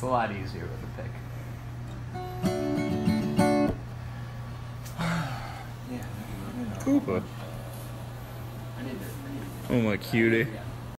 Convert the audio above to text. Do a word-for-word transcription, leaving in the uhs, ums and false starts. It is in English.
It's a lot easier with a pick. Koopa. Oh my cutie.